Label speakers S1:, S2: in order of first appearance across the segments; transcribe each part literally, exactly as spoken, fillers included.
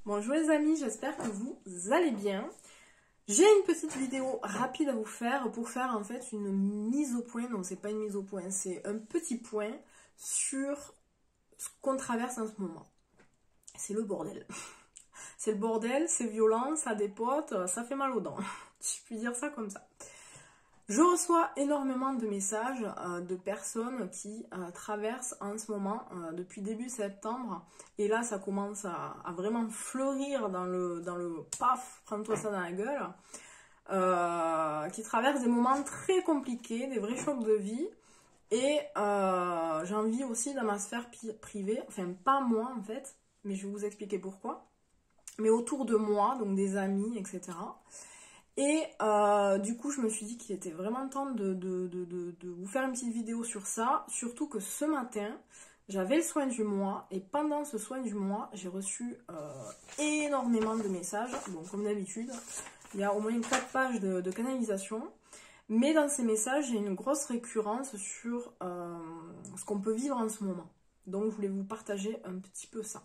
S1: Bonjour les amis, j'espère que vous allez bien. J'ai une petite vidéo rapide à vous faire pour faire en fait une mise au point. Non, c'est pas une mise au point, c'est un petit point sur ce qu'on traverse en ce moment. C'est le bordel. C'est le bordel, c'est violent, ça dépote, ça fait mal aux dents. Je puis dire ça comme ça. Je reçois énormément de messages euh, de personnes qui euh, traversent en ce moment, euh, depuis début septembre, et là ça commence à, à vraiment fleurir dans le, dans le paf, prends-toi ça dans la gueule, euh, qui traversent des moments très compliqués, des vrais chocs de vie, et euh, j'en vis aussi dans ma sphère privée, enfin pas moi en fait, mais je vais vous expliquer pourquoi, mais autour de moi, donc des amis, et cetera. Et euh, du coup, je me suis dit qu'il était vraiment temps de, de, de, de, de vous faire une petite vidéo sur ça. Surtout que ce matin, j'avais le soin du mois. Et pendant ce soin du mois, j'ai reçu euh, énormément de messages. Bon, comme d'habitude, il y a au moins quatre pages de, de canalisation. Mais dans ces messages, il y a une grosse récurrence sur euh, ce qu'on peut vivre en ce moment. Donc, je voulais vous partager un petit peu ça.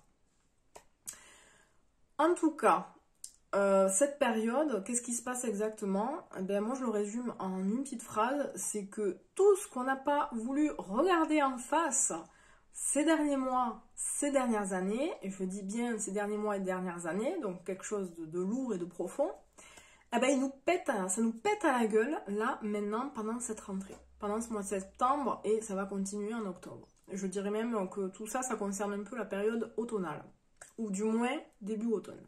S1: En tout cas... Euh, cette période, qu'est-ce qui se passe exactement? Eh bien, moi je le résume en une petite phrase, c'est que tout ce qu'on n'a pas voulu regarder en face ces derniers mois, ces dernières années, et je dis bien ces derniers mois et dernières années, donc quelque chose de, de lourd et de profond, eh bien, il nous pète à, ça nous pète à la gueule, là, maintenant, pendant cette rentrée, pendant ce mois de septembre, et ça va continuer en octobre. Je dirais même que tout ça, ça concerne un peu la période automnale, ou du moins début automne.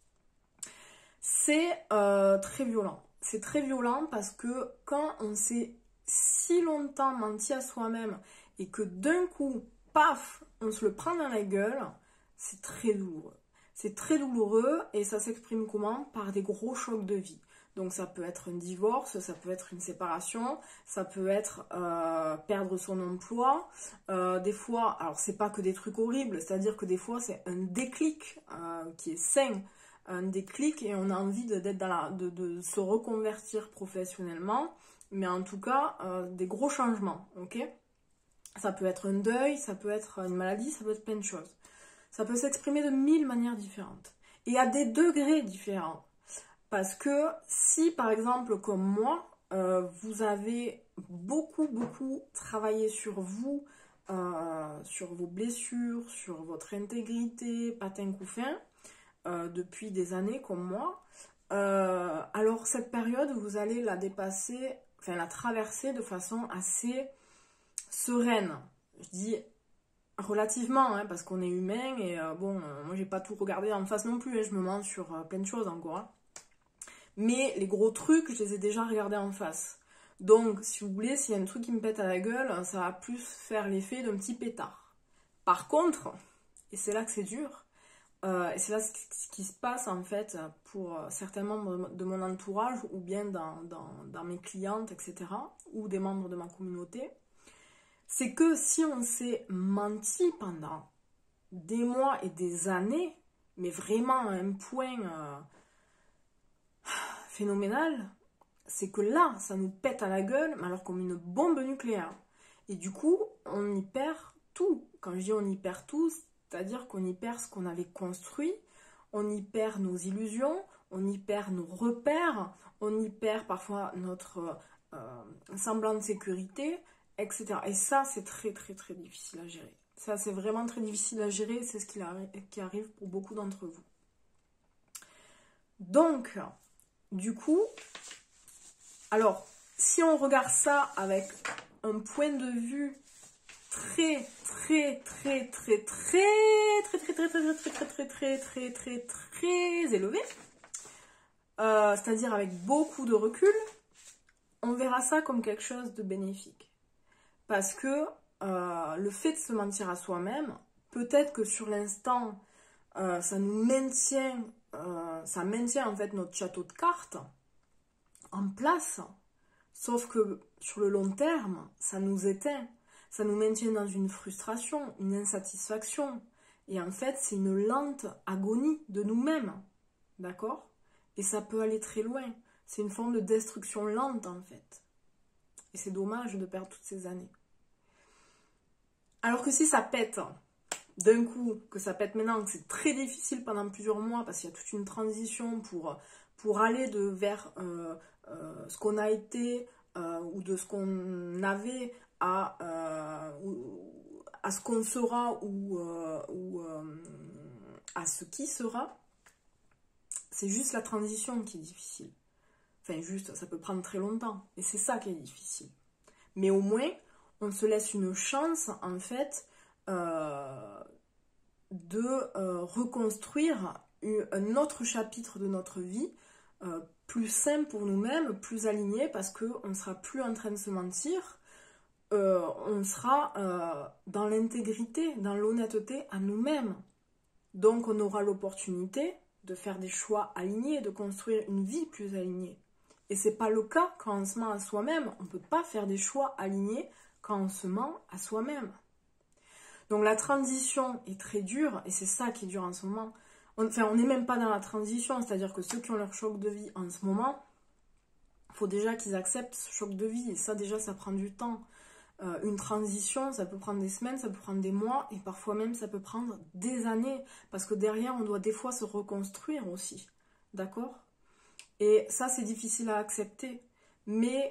S1: C'est euh, très violent. C'est très violent parce que quand on s'est si longtemps menti à soi-même et que d'un coup, paf, on se le prend dans la gueule, c'est très douloureux. C'est très douloureux et ça s'exprime comment? Par des gros chocs de vie. Donc ça peut être un divorce, ça peut être une séparation, ça peut être euh, perdre son emploi. Euh, des fois, alors c'est pas que des trucs horribles, c'est-à-dire que des fois c'est un déclic euh, qui est sain. Un déclic et on a envie de, d'être dans la, de, de se reconvertir professionnellement, mais en tout cas euh, des gros changements, ok? Ça peut être un deuil, ça peut être une maladie, ça peut être plein de choses. Ça peut s'exprimer de mille manières différentes et à des degrés différents. Parce que si par exemple comme moi, euh, vous avez beaucoup beaucoup travaillé sur vous, euh, sur vos blessures, sur votre intégrité, patin couffin, Euh, depuis des années comme moi, euh, alors cette période vous allez la dépasser, enfin la traverser de façon assez sereine. Je dis relativement, hein, parce qu'on est humain et euh, bon, euh, moi j'ai pas tout regardé en face non plus, hein, je me mens sur euh, plein de choses encore. Hein. Mais les gros trucs, je les ai déjà regardés en face. Donc si vous voulez, s'il y a un truc qui me pète à la gueule, ça va plus faire l'effet d'un petit pétard. Par contre, et c'est là que c'est dur, Euh, et c'est là ce qui, ce qui se passe en fait pour certains membres de mon entourage ou bien dans, dans, dans mes clientes, et cetera, ou des membres de ma communauté, c'est que si on s'est menti pendant des mois et des années, mais vraiment à un point euh, phénoménal, c'est que là, ça nous pète à la gueule, mais alors comme une bombe nucléaire. Et du coup, on y perd tout. Quand je dis on y perd tout, c'est-à-dire qu'on y perd ce qu'on avait construit, on y perd nos illusions, on y perd nos repères, on y perd parfois notre euh, semblant de sécurité, et cetera. Et ça, c'est très très très difficile à gérer. Ça, c'est vraiment très difficile à gérer, c'est ce qui arrive, qui arrive pour beaucoup d'entre vous. Donc, du coup, alors, si on regarde ça avec un point de vue très très très très très très très très très très très très très très très très élevé, euh, c'est-à-dire avec beaucoup de recul, on verra ça comme quelque chose de bénéfique. Parce que euh, le fait de se mentir à soi-même, peut-être que sur l'instant, euh, ça nous maintient, euh, ça maintient en fait notre château de cartes en place, sauf que sur le long terme, ça nous éteint. Ça nous maintient dans une frustration, une insatisfaction. Et en fait, c'est une lente agonie de nous-mêmes. D'accord? Et ça peut aller très loin. C'est une forme de destruction lente, en fait. Et c'est dommage de perdre toutes ces années. Alors que si ça pète, d'un coup, que ça pète maintenant, que c'est très difficile pendant plusieurs mois, parce qu'il y a toute une transition pour, pour aller de vers euh, euh, ce qu'on a été, euh, ou de ce qu'on avait, à, euh, ou, à ce qu'on sera, ou, euh, ou euh, à ce qui sera. C'est juste la transition qui est difficile. Enfin, juste, ça peut prendre très longtemps, et c'est ça qui est difficile. Mais au moins, on se laisse une chance, en fait, euh, de euh, reconstruire un autre chapitre de notre vie, euh, plus sain pour nous-mêmes, plus aligné, parce qu'on ne sera plus en train de se mentir, euh, on sera euh, dans l'intégrité, dans l'honnêteté à nous-mêmes. Donc on aura l'opportunité de faire des choix alignés, de construire une vie plus alignée. Et c'est pas le cas quand on se ment à soi-même. On ne peut pas faire des choix alignés quand on se ment à soi-même. Donc la transition est très dure, et c'est ça qui est dur en ce moment. On, enfin, on n'est même pas dans la transition, c'est-à-dire que ceux qui ont leur choc de vie en ce moment, il faut déjà qu'ils acceptent ce choc de vie, et ça déjà ça prend du temps. Euh, une transition, ça peut prendre des semaines, ça peut prendre des mois, et parfois même ça peut prendre des années, parce que derrière on doit des fois se reconstruire aussi, d'accord? Et ça c'est difficile à accepter, mais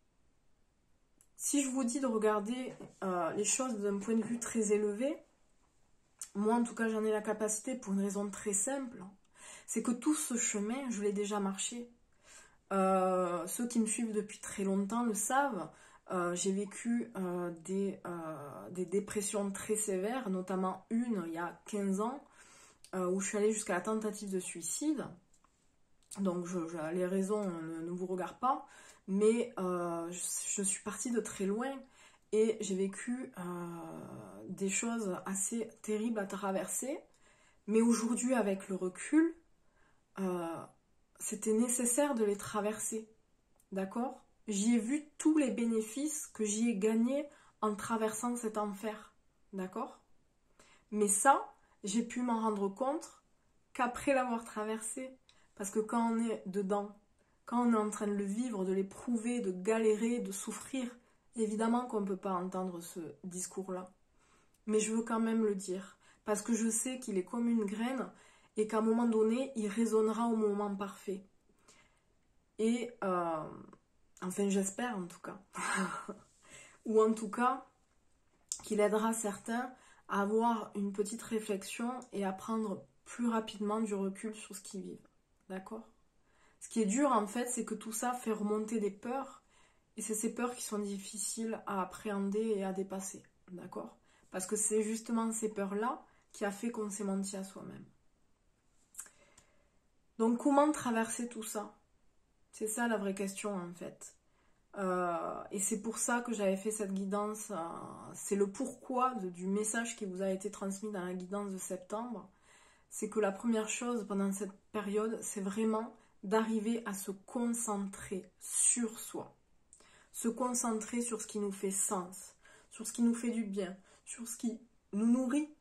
S1: si je vous dis de regarder euh, les choses d'un point de vue très élevé, moi en tout cas j'en ai la capacité pour une raison très simple, c'est que tout ce chemin, je l'ai déjà marché. Euh, ceux qui me suivent depuis très longtemps le savent, euh, j'ai vécu euh, des, euh, des dépressions très sévères, notamment une il y a quinze ans, euh, où je suis allée jusqu'à la tentative de suicide. Donc je, je, les raisons ne, ne vous regardent pas, mais euh, je, je suis partie de très loin et j'ai vécu euh, des choses assez terribles à traverser. Mais aujourd'hui, avec le recul, euh, c'était nécessaire de les traverser, d'accord? J'y ai vu tous les bénéfices que j'y ai gagnés en traversant cet enfer, d'accord? Mais ça, j'ai pu m'en rendre compte qu'après l'avoir traversé. Parce que quand on est dedans, quand on est en train de le vivre, de l'éprouver, de galérer, de souffrir, évidemment qu'on ne peut pas entendre ce discours-là. Mais je veux quand même le dire, parce que je sais qu'il est comme une graine et qu'à un moment donné, il résonnera au moment parfait. Et, euh, enfin j'espère en tout cas, ou en tout cas, qu'il aidera certains à avoir une petite réflexion et à prendre plus rapidement du recul sur ce qu'ils vivent. D'accord? Ce qui est dur en fait, c'est que tout ça fait remonter des peurs, et c'est ces peurs qui sont difficiles à appréhender et à dépasser. D'accord? Parce que c'est justement ces peurs-là qui a fait qu'on s'est menti à soi-même. Donc comment traverser tout ça? C'est ça la vraie question en fait. Euh, et c'est pour ça que j'avais fait cette guidance. Euh, c'est le pourquoi de, du message qui vous a été transmis dans la guidance de septembre. C'est que la première chose pendant cette période, c'est vraiment d'arriver à se concentrer sur soi. Se concentrer sur ce qui nous fait sens, sur ce qui nous fait du bien, sur ce qui nous nourrit.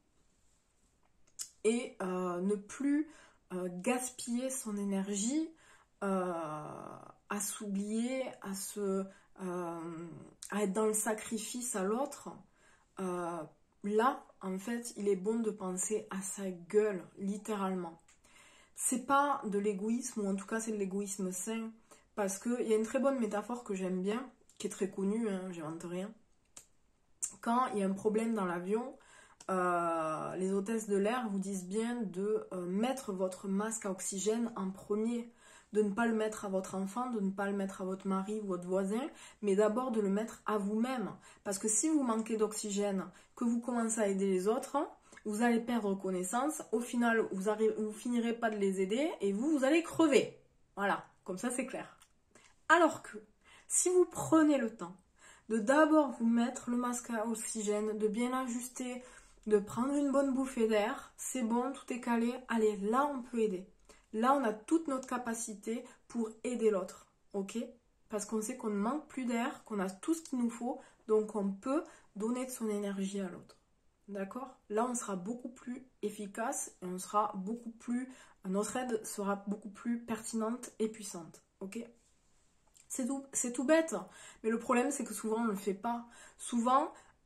S1: Et euh, ne plus euh, gaspiller son énergie euh, à s'oublier, à, se, euh, à être dans le sacrifice à l'autre. Euh, là, en fait, il est bon de penser à sa gueule, littéralement. C'est pas de l'égoïsme, ou en tout cas c'est de l'égoïsme sain, parce qu'il y a une très bonne métaphore que j'aime bien, qui est très connue, hein, j'invente rien. Quand il y a un problème dans l'avion, euh, les hôtesses de l'air vous disent bien de euh, mettre votre masque à oxygène en premier, de ne pas le mettre à votre enfant, de ne pas le mettre à votre mari ou votre voisin, mais d'abord de le mettre à vous-même. Parce que si vous manquez d'oxygène, que vous commencez à aider les autres, vous allez perdre connaissance, au final vous ne vous finirez pas de les aider et vous, vous allez crever. Voilà, comme ça c'est clair. Alors que, si vous prenez le temps de d'abord vous mettre le masque à oxygène, de bien l'ajuster, de prendre une bonne bouffée d'air, c'est bon, tout est calé, allez, là on peut aider. Là, on a toute notre capacité pour aider l'autre, ok? Parce qu'on sait qu'on ne manque plus d'air, qu'on a tout ce qu'il nous faut, donc on peut donner de son énergie à l'autre, d'accord? Là, on sera beaucoup plus efficace et on sera beaucoup plus, notre aide sera beaucoup plus pertinente et puissante, ok? C'est tout, c'est tout bête, mais le problème, c'est que souvent, on ne le fait pas. Souvent,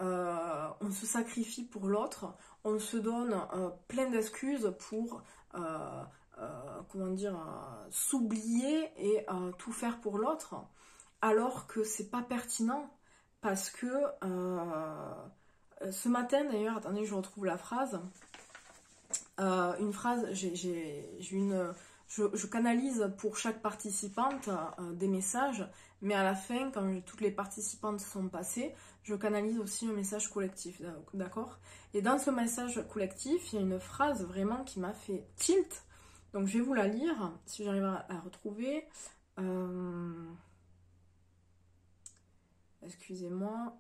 S1: euh, on se sacrifie pour l'autre, on se donne euh, plein d'excuses pour, euh, euh, comment dire, euh, s'oublier et euh, tout faire pour l'autre, alors que c'est pas pertinent, parce que euh, ce matin d'ailleurs, attendez, je retrouve la phrase, euh, une phrase, j'ai une... Je, je canalise pour chaque participante euh, des messages, mais à la fin, quand toutes les participantes sont passées, je canalise aussi un message collectif, d'accord? Et dans ce message collectif, il y a une phrase vraiment qui m'a fait tilt, donc je vais vous la lire, si j'arrive à la retrouver. Euh... Excusez-moi.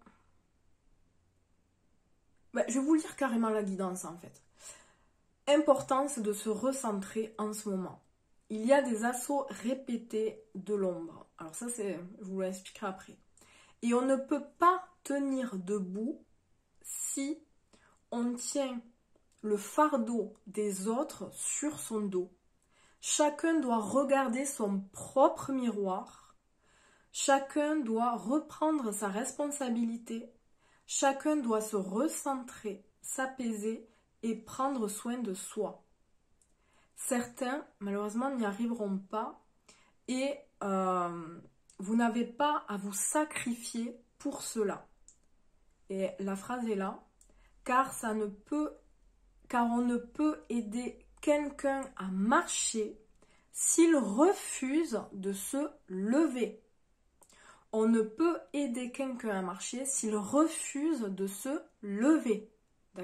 S1: Ben, je vais vous lire carrément la guidance, en fait. Importance de se recentrer en ce moment. Il y a des assauts répétés de l'ombre. Alors ça, c'est, je vous l'expliquerai après. Et on ne peut pas tenir debout si on tient le fardeau des autres sur son dos. Chacun doit regarder son propre miroir. Chacun doit reprendre sa responsabilité. Chacun doit se recentrer, s'apaiser et prendre soin de soi. Certains, malheureusement, n'y arriveront pas et euh, vous n'avez pas à vous sacrifier pour cela. Et la phrase est là, car ça ne peut, car on ne peut aider quelqu'un à marcher s'il refuse de se lever. On ne peut aider quelqu'un à marcher s'il refuse de se lever. D'accord ?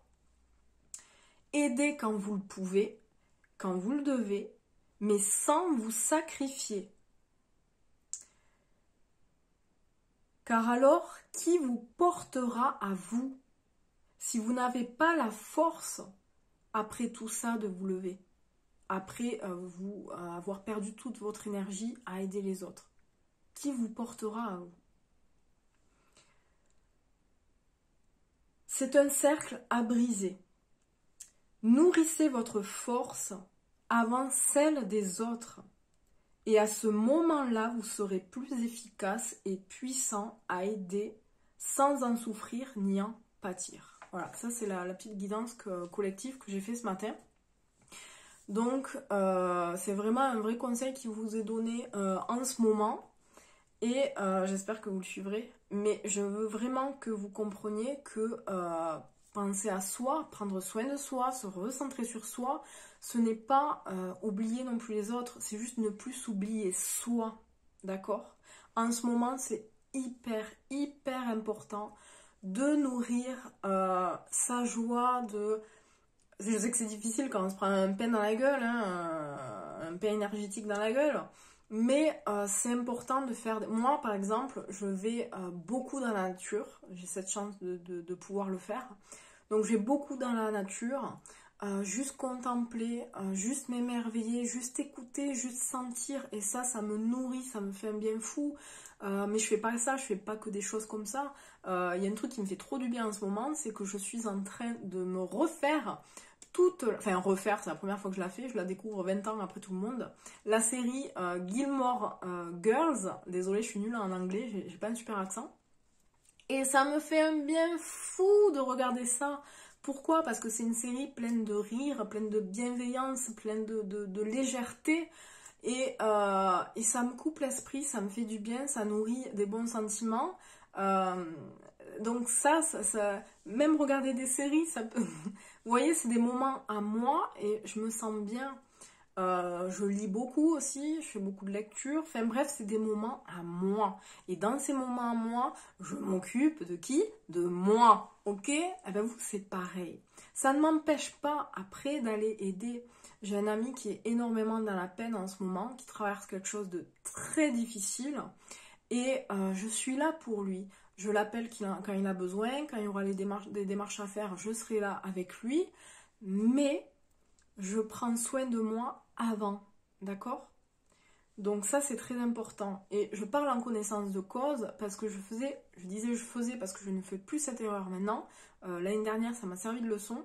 S1: Aidez quand vous le pouvez, quand vous le devez, mais sans vous sacrifier. Car alors, qui vous portera à vous si vous n'avez pas la force, après tout ça, de vous lever, après euh, vous euh, avoir perdu toute votre énergie à aider les autres? Qui vous portera à vous? C'est un cercle à briser. Nourrissez votre force avant celle des autres. Et à ce moment-là, vous serez plus efficace et puissant à aider sans en souffrir ni en pâtir. Voilà, ça c'est la, la petite guidance que, collective que j'ai fait ce matin. Donc, euh, c'est vraiment un vrai conseil qui vous est donné euh, en ce moment. Et euh, j'espère que vous le suivrez. Mais je veux vraiment que vous compreniez que euh, penser à soi, prendre soin de soi, se recentrer sur soi, ce n'est pas euh, oublier non plus les autres, c'est juste ne plus s'oublier soi, d'accord? En ce moment, c'est hyper, hyper important de nourrir euh, sa joie, de... Je sais que c'est difficile quand on se prend un pain dans la gueule, hein, un pain énergétique dans la gueule, mais euh, c'est important de faire... Moi, par exemple, je vais euh, beaucoup dans la nature, j'ai cette chance de, de, de pouvoir le faire, donc je vais beaucoup dans la nature, Euh, juste contempler, euh, juste m'émerveiller, juste écouter, juste sentir, et ça, ça me nourrit, ça me fait un bien fou. Euh, mais je fais pas ça, je fais pas que des choses comme ça. Il euh, y a un truc qui me fait trop du bien en ce moment, c'est que je suis en train de me refaire toute, enfin refaire, c'est la première fois que je la fais, je la découvre vingt ans après tout le monde. La série euh, Gilmore euh, Girls, désolée, je suis nulle en anglais, j'ai pas un super accent. Et ça me fait un bien fou de regarder ça. Pourquoi? Parce que c'est une série pleine de rire, pleine de bienveillance, pleine de, de, de légèreté. Et, euh, et ça me coupe l'esprit, ça me fait du bien, ça nourrit des bons sentiments. Euh, donc ça, ça, ça, même regarder des séries, ça peut... Vous voyez, c'est des moments à moi et je me sens bien. Euh, je lis beaucoup aussi, je fais beaucoup de lecture, enfin bref, c'est des moments à moi. Et dans ces moments à moi, je m'occupe de qui? De moi, ok? Eh bien vous, c'est pareil. Ça ne m'empêche pas après d'aller aider. J'ai un ami qui est énormément dans la peine en ce moment, qui traverse quelque chose de très difficile. Et euh, je suis là pour lui. Je l'appelle quand il a besoin, quand il y aura les démarches, des démarches à faire, je serai là avec lui. Mais... je prends soin de moi avant, d'accord? Donc ça, c'est très important. Et je parle en connaissance de cause parce que je faisais, je disais je faisais parce que je ne fais plus cette erreur maintenant. Euh, l'année dernière, ça m'a servi de leçon.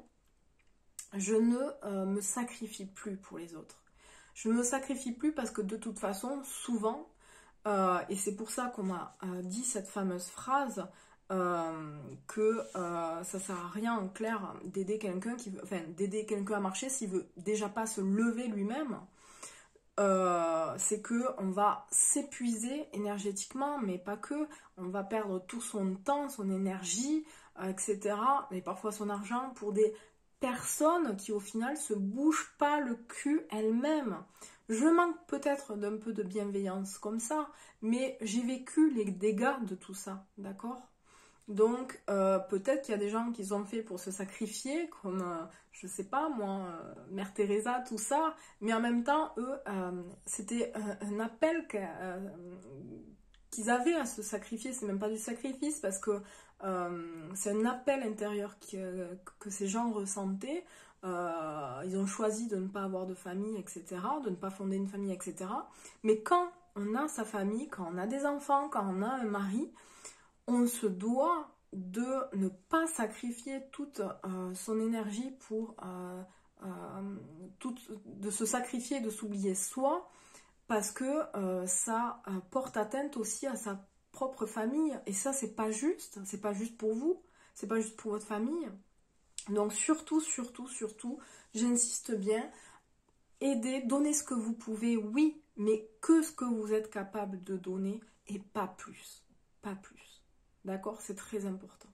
S1: Je ne euh, me sacrifie plus pour les autres. Je ne me sacrifie plus parce que de toute façon, souvent, euh, et c'est pour ça qu'on m'a euh, dit cette fameuse phrase, euh, que euh, ça sert à rien en clair d'aider quelqu'un qui veut, enfin d'aider quelqu'un à marcher s'il veut déjà pas se lever lui-même. Euh, c'est que on va s'épuiser énergétiquement, mais pas que. On va perdre tout son temps, son énergie, euh, et cetera. Et parfois son argent pour des personnes qui au final se bougent pas le cul elles-mêmes. Je manque peut-être d'un peu de bienveillance comme ça, mais j'ai vécu les dégâts de tout ça, d'accord ? Donc euh, peut-être qu'il y a des gens qui ont fait pour se sacrifier, comme, euh, je sais pas moi, euh, Mère Teresa, tout ça, mais en même temps, eux, euh, c'était un, un appel que, euh, qu'ils avaient à se sacrifier, c'est même pas du sacrifice, parce que euh, c'est un appel intérieur que, que ces gens ressentaient. Euh, ils ont choisi de ne pas avoir de famille, et cetera, de ne pas fonder une famille, et cetera. Mais quand on a sa famille, quand on a des enfants, quand on a un mari, on se doit de ne pas sacrifier toute euh, son énergie pour euh, euh, toute, de se sacrifier, de s'oublier soi, parce que euh, ça euh, porte atteinte aussi à sa propre famille. Et ça, c'est pas juste. C'est pas juste pour vous. C'est pas juste pour votre famille. Donc surtout, surtout, surtout, j'insiste bien, aidez, donnez ce que vous pouvez, oui, mais que ce que vous êtes capable de donner et pas plus. Pas plus. D'accord? C'est très important.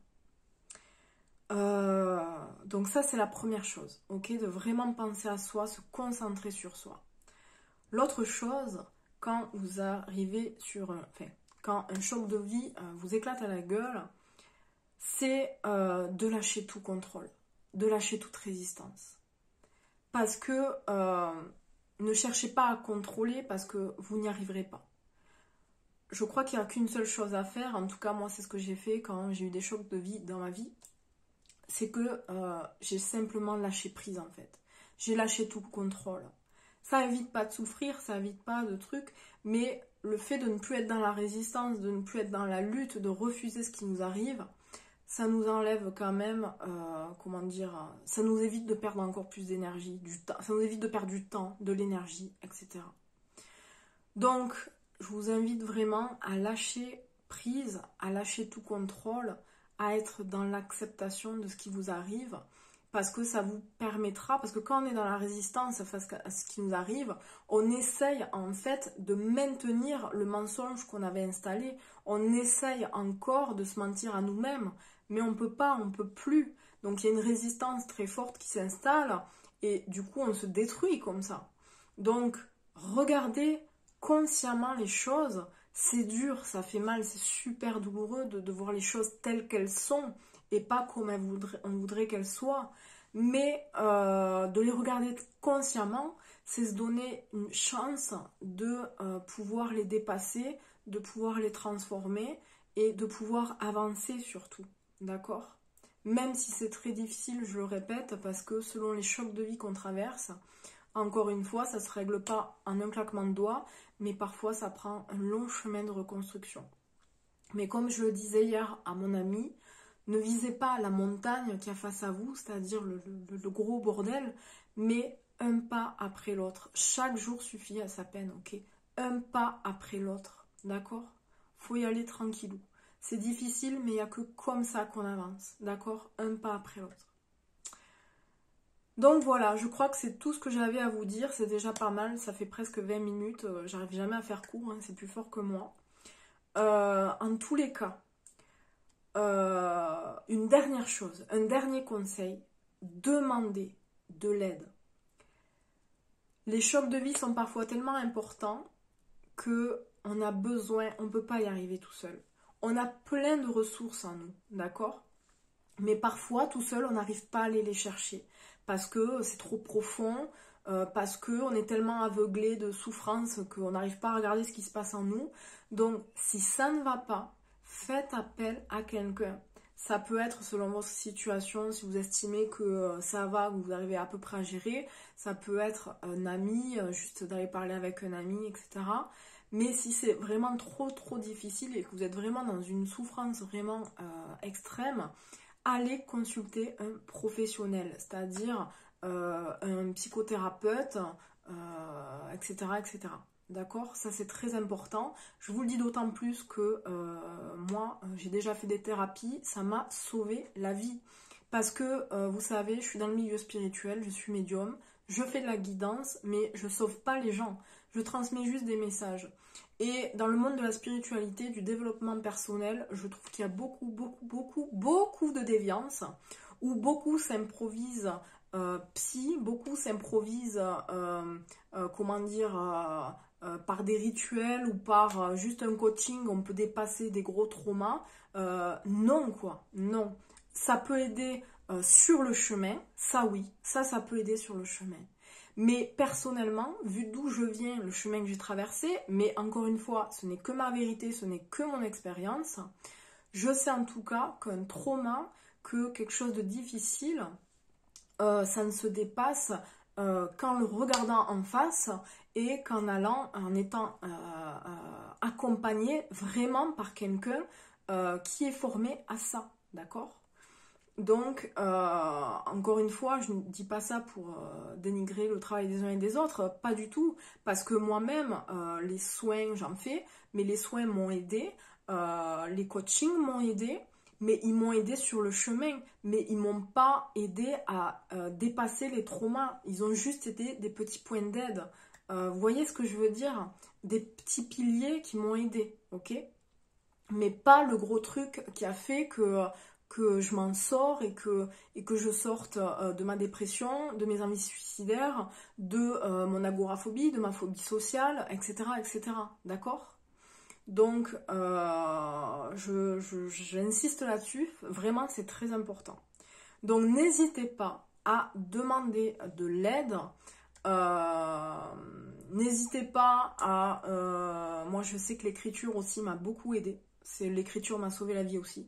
S1: Euh, donc ça, c'est la première chose, ok? De vraiment penser à soi, se concentrer sur soi. L'autre chose, quand vous arrivez sur... Un, enfin, quand un choc de vie euh, vous éclate à la gueule, c'est euh, de lâcher tout contrôle, de lâcher toute résistance. Parce que euh, ne cherchez pas à contrôler parce que vous n'y arriverez pas. Je crois qu'il n'y a qu'une seule chose à faire, en tout cas moi c'est ce que j'ai fait quand j'ai eu des chocs de vie dans ma vie, c'est que euh, j'ai simplement lâché prise en fait. J'ai lâché tout contrôle. Ça évite pas de souffrir, ça évite pas de trucs, mais le fait de ne plus être dans la résistance, de ne plus être dans la lutte, de refuser ce qui nous arrive, ça nous enlève quand même, euh, comment dire, ça nous évite de perdre encore plus d'énergie, du temps, ça nous évite de perdre du temps, de l'énergie, et cetera. Donc, je vous invite vraiment à lâcher prise, à lâcher tout contrôle, à être dans l'acceptation de ce qui vous arrive, parce que ça vous permettra, parce que quand on est dans la résistance face à ce qui nous arrive, on essaye en fait de maintenir le mensonge qu'on avait installé, on essaye encore de se mentir à nous-mêmes, mais on peut pas, on peut plus. Donc il y a une résistance très forte qui s'installe, et du coup on se détruit comme ça. Donc regardez consciemment les choses, c'est dur, ça fait mal, c'est super douloureux de, de voir les choses telles qu'elles sont et pas comme elles voudraient, on voudrait qu'elles soient, mais euh, de les regarder consciemment, c'est se donner une chance de euh, pouvoir les dépasser, de pouvoir les transformer et de pouvoir avancer surtout, d'accord? Même si c'est très difficile, je le répète, parce que selon les chocs de vie qu'on traverse, encore une fois, ça ne se règle pas en un claquement de doigts, mais parfois ça prend un long chemin de reconstruction. Mais comme je le disais hier à mon ami, ne visez pas la montagne qui est face à vous, c'est-à-dire le, le, le gros bordel, mais un pas après l'autre. Chaque jour suffit à sa peine, ok? Un pas après l'autre, d'accord? Faut y aller tranquillou. C'est difficile, mais il n'y a que comme ça qu'on avance, d'accord? Un pas après l'autre. Donc voilà, je crois que c'est tout ce que j'avais à vous dire, c'est déjà pas mal, ça fait presque vingt minutes, euh, j'arrive jamais à faire court, hein, c'est plus fort que moi. Euh, en tous les cas, euh, une dernière chose, un dernier conseil, demandez de l'aide. Les chocs de vie sont parfois tellement importants qu'on a besoin, on ne peut pas y arriver tout seul. On a plein de ressources en nous, d'accord? Mais parfois, tout seul, on n'arrive pas à aller les chercher. Parce que c'est trop profond, euh, parce qu'on est tellement aveuglé de souffrance qu'on n'arrive pas à regarder ce qui se passe en nous. Donc, si ça ne va pas, faites appel à quelqu'un. Ça peut être selon votre situation, si vous estimez que euh, ça va, que vous arrivez à peu près à gérer. Ça peut être un ami, euh, juste d'aller parler avec un ami, et cetera. Mais si c'est vraiment trop, trop difficile et que vous êtes vraiment dans une souffrance vraiment euh, extrême, allez consulter un professionnel, c'est-à-dire euh, un psychothérapeute, euh, et cetera, et cetera. D'accord? Ça, c'est très important. Je vous le dis d'autant plus que euh, moi, j'ai déjà fait des thérapies. Ça m'a sauvé la vie. Parce que, euh, vous savez, je suis dans le milieu spirituel, je suis médium. Je fais de la guidance, mais je sauve pas les gens. Je transmets juste des messages. Et dans le monde de la spiritualité, du développement personnel, je trouve qu'il y a beaucoup, beaucoup, beaucoup, beaucoup de déviance. Où beaucoup s'improvisent euh, psy, beaucoup s'improvisent, euh, euh, comment dire... Euh, Euh, par des rituels ou par euh, juste un coaching, on peut dépasser des gros traumas. Euh, non, quoi, non. Ça peut aider euh, sur le chemin, ça oui, ça, ça peut aider sur le chemin. Mais personnellement, vu d'où je viens, le chemin que j'ai traversé, mais encore une fois, ce n'est que ma vérité, ce n'est que mon expérience, je sais en tout cas qu'un trauma, que quelque chose de difficile, euh, ça ne se dépasse euh, qu'en le regardant en face et qu'en allant, en étant euh, euh, accompagné vraiment par quelqu'un euh, qui est formé à ça, d'accord? Donc, euh, encore une fois, je ne dis pas ça pour euh, dénigrer le travail des uns et des autres, pas du tout, parce que moi-même, euh, les soins, j'en fais, mais les soins m'ont aidé, euh, les coachings m'ont aidé, mais ils m'ont aidé sur le chemin, mais ils m'ont pas aidé à euh, dépasser les traumas, ils ont juste été des petits points d'aide. Euh, vous voyez ce que je veux dire? Des petits piliers qui m'ont aidé, ok? Mais pas le gros truc qui a fait que, que je m'en sors et que, et que je sorte euh, de ma dépression, de mes envies suicidaires, de euh, mon agoraphobie, de ma phobie sociale, et cetera, et cetera. D'accord? Donc, euh, je, je, j'insiste là-dessus, vraiment c'est très important. Donc, n'hésitez pas à demander de l'aide. Euh, n'hésitez pas à... Euh, moi, je sais que l'écriture aussi m'a beaucoup aidée. C'est, l'écriture m'a sauvé la vie aussi.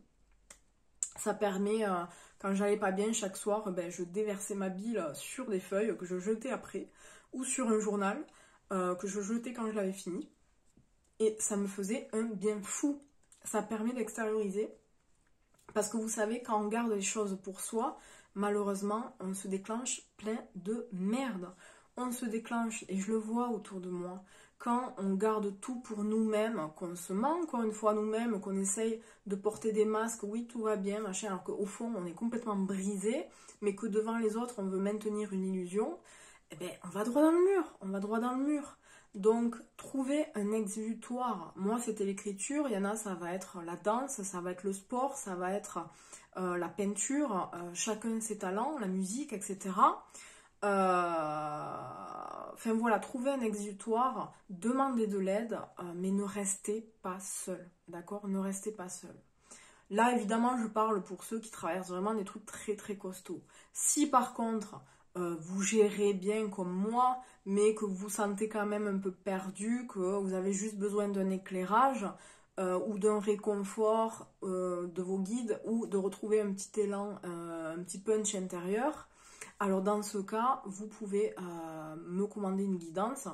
S1: Ça permet, euh, quand j'allais pas bien chaque soir, ben, je déversais ma bile sur des feuilles que je jetais après, ou sur un journal euh, que je jetais quand je l'avais fini. Et ça me faisait un bien fou. Ça permet d'extérioriser. Parce que vous savez, quand on garde les choses pour soi, malheureusement, on se déclenche plein de merde. On se déclenche, et je le vois autour de moi, quand on garde tout pour nous-mêmes, qu'on se ment encore une fois nous-mêmes, qu'on essaye de porter des masques, oui tout va bien, machin, alors qu'au fond on est complètement brisé, mais que devant les autres on veut maintenir une illusion, eh bien on va droit dans le mur, on va droit dans le mur. Donc, trouver un exutoire. Moi, c'était l'écriture. Il y en a, ça va être la danse, ça va être le sport, ça va être euh, la peinture. Euh, chacun ses talents, la musique, et cetera. Euh... Enfin voilà, trouver un exutoire, demandez de l'aide, euh, mais ne restez pas seul. D'accord? Ne restez pas seul. Là, évidemment, je parle pour ceux qui traversent vraiment des trucs très très costauds. Si par contre, euh, vous gérez bien comme moi, mais que vous vous sentez quand même un peu perdu, que vous avez juste besoin d'un éclairage euh, ou d'un réconfort euh, de vos guides ou de retrouver un petit élan, euh, un petit punch intérieur, alors dans ce cas, vous pouvez euh, me commander une guidance.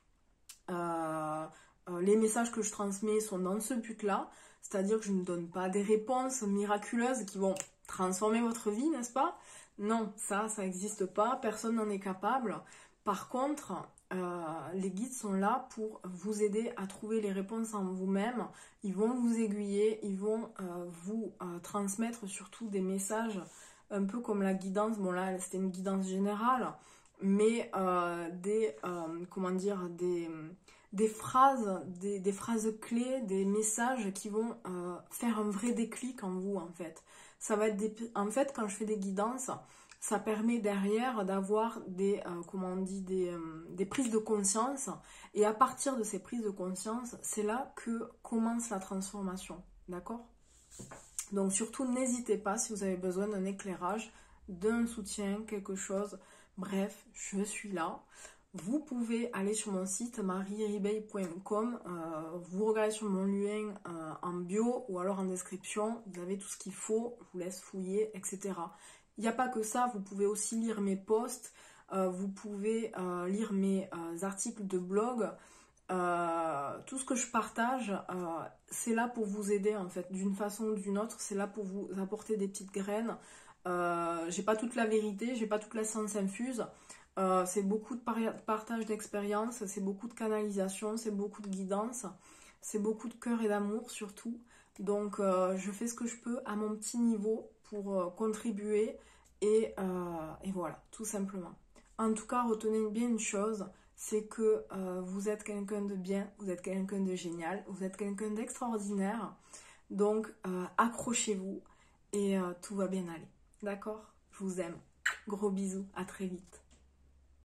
S1: Euh, euh, les messages que je transmets sont dans ce but-là, c'est-à-dire que je ne donne pas des réponses miraculeuses qui vont transformer votre vie, n'est-ce pas? Non, ça, ça n'existe pas, personne n'en est capable. Par contre, euh, les guides sont là pour vous aider à trouver les réponses en vous-même. Ils vont vous aiguiller, ils vont euh, vous euh, transmettre surtout des messages un peu comme la guidance. Bon là, c'était une guidance générale, mais euh, des, euh, comment dire, des, des phrases, des, des phrases clés, des messages qui vont euh, faire un vrai déclic en vous, en fait. Ça va être des, en fait, quand je fais des guidances, ça permet derrière d'avoir des, euh, comment on dit, des, euh, des prises de conscience. Et à partir de ces prises de conscience, c'est là que commence la transformation. D'accord ? Donc surtout, n'hésitez pas si vous avez besoin d'un éclairage, d'un soutien, quelque chose. Bref, je suis là. Vous pouvez aller sur mon site marie ribeil point com, euh, vous regardez sur mon lien euh, en bio ou alors en description, vous avez tout ce qu'il faut, je vous laisse fouiller, et cetera. Il n'y a pas que ça, vous pouvez aussi lire mes posts, euh, vous pouvez euh, lire mes euh, articles de blog, euh, tout ce que je partage, euh, c'est là pour vous aider en fait, d'une façon ou d'une autre, c'est là pour vous apporter des petites graines. Euh, j'ai pas toute la vérité, j'ai pas toute la science infuse. Euh, c'est beaucoup de par- partage d'expérience, c'est beaucoup de canalisation, c'est beaucoup de guidance, c'est beaucoup de cœur et d'amour surtout. Donc euh, je fais ce que je peux à mon petit niveau pour euh, contribuer et, euh, et voilà, tout simplement. En tout cas, retenez bien une chose, c'est que euh, vous êtes quelqu'un de bien, vous êtes quelqu'un de génial, vous êtes quelqu'un d'extraordinaire. Donc euh, accrochez-vous et euh, tout va bien aller. D'accord? Je vous aime. Gros bisous, à très vite.